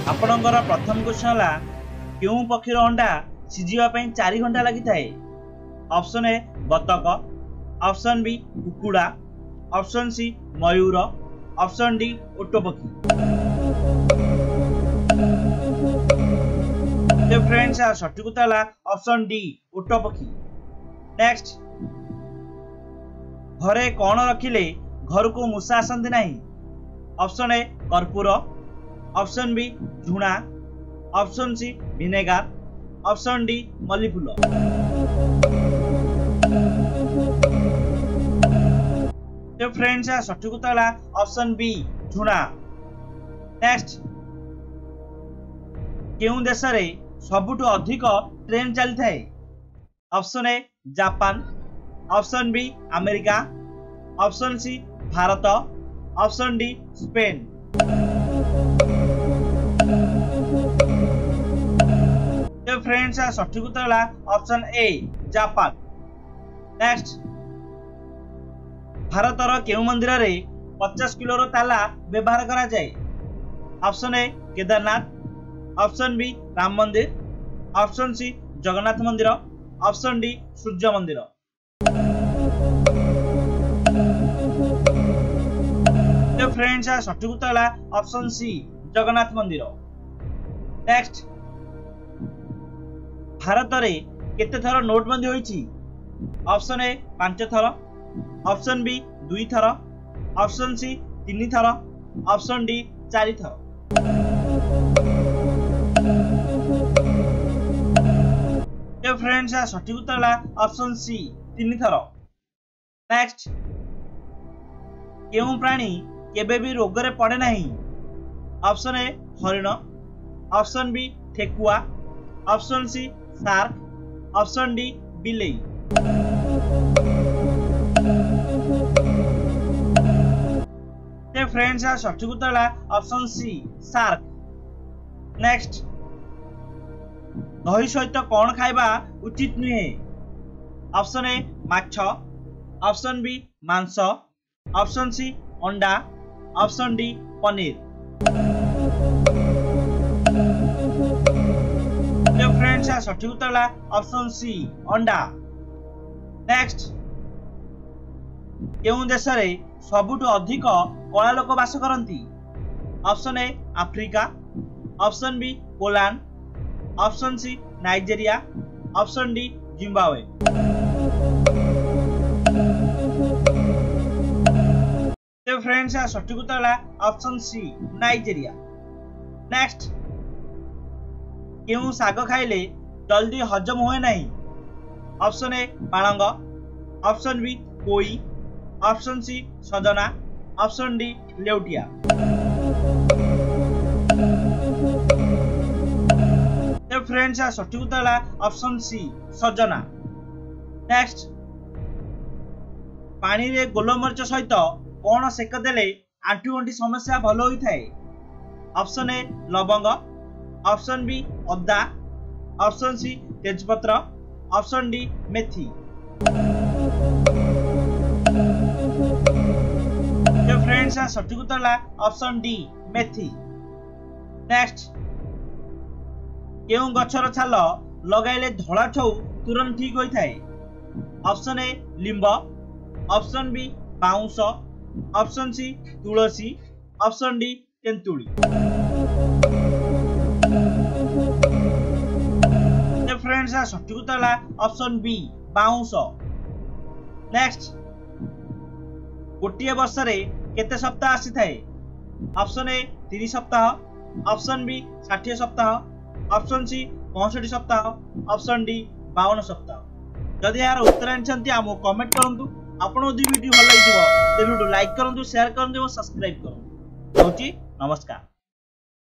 आपणकर प्रथम क्वेश्चन है क्यों पक्षीर अंडा सिझिबा 4 घंटा लगी थाए। ऑप्शन ए बतक, ऑप्शन बी कुकुड़ा, ऑप्शन सी मयूर, ऑप्शन डी ओटो पक्षी। तो फ्रेंड्स सठिक उत्तर है ऑप्शन डी ओटो पक्षी। नेक्स्ट, घरे कौन रखिले घर को मूषा आसती नहीं। ऑप्शन ए कर्पूर, ऑप्शन बी झुणा, option C vinegar, option D मल्ली फूल। तो फ्रेंड्स सठिक उत्तर है ऑप्शन बी झुणा। नेक्स्ट, केउं देश रे सबुठु अधिक ट्रेन चली थाए। Option A Japan, option B America, option C Bharat, option D Spain. तो फ्रेंड्स सठिक उत्तर है ऑप्शन ए जापान। नेक्स्ट, भारतर केउ मंदिर रे 50 किलो ताला व्यवहार करा जाए। Option A Kedarnath, option B Ram Mandir, option C Jagannath मंदिर, ऑप्शन डी सूर्य मंदिर। तो फ्रेंड्स सठिक उत्तर है ऑप्शन सी जगन्नाथ मंदिर। नेक्स्ट, भारत में केते थर नोटबंदी होईची। ऑप्शन ए 5 थर, ऑप्शन बी 2 थर, ऑप्शन सी 3 थर, ऑप्शन डी 4 थर। तो फ्रेंड्स सठिक उत्तर है ऑप्शन सी 3 थर। नेक्स्ट, केउं प्राणी केबे भी रोग रे पड़े नहीं। ऑप्शन ए हरिण, ऑप्शन बी ठेकुआ, option C shark, option D बिलेई। तो फ्रेंड्स सठिक उत्तर है ऑप्शन सी शार्क। नेक्स्ट, दही सहित कौन खाइबा उचित नुहे। ऑप्शन ए माछ, ऑप्शन बी मांस, ऑप्शन सी अंडा, ऑप्शन डी पनीर। तो फ्रेंड्स सठिक उत्तर है ऑप्शन सी अंडा। नेक्स्ट, केउं देश रे सबुठु अधिक कला लोक बास करती। Option A Africa, option B Poland, option C Nigeria, option D Zimbabwe. तो फ्रेंड्स सठिक उत्तर है ऑप्शन सी नाइजेरिया। नेक्स्ट, केउं साग खाइले जल्दी हजम हुए नहीं। ऑप्शन ए पालंग, ऑप्शन बी पोई, ऑप्शन सी सजना, ऑप्शन डी लेउटिया। तो फ्रेंड्स सठिक उत्तर है ऑप्शन सी सजना। नेक्स्ट, पानी रे गोलमरीच सहित कौन सेक देले आंठु गंठी समस्या भल होता है। ऑप्शन ए लवंग, ऑप्शन बी अदा, ऑप्शन सी तेजपत्र, ऑप्शन डी मेथी। तो फ्रेंड्स सठिक उत्तर है ऑप्शन डी मेथी। नेक्स्ट, केउं गछर छाल लगाइले धड़ा छौ तुरंत ठीक होता है। ऑप्शन ए लिंब, ऑप्शन बी बाउंस, ऑप्शन सी तुलसी, ऑप्शन डी तेंतुली। तो फ्रेंड्स सठिक उत्तर है ऑप्शन बी बाउंस। नेक्स्ट, गोटे वर्ष रे केते सप्ताह आसी थाए। ऑप्शन ए 30 सप्ताह, ऑप्शन बी 60 सप्ताह, ऑप्शन सी 65 सप्ताह, ऑप्शन डी 52 सप्ताह। जदि यार उत्तर आनिछंती आमो कमेंट करंतु। आपन वीडियो भल लागिथिबो ते वीडियो लाइक करंतु, शेयर करंतु और सब्सक्राइब करंतु। नमस्कार।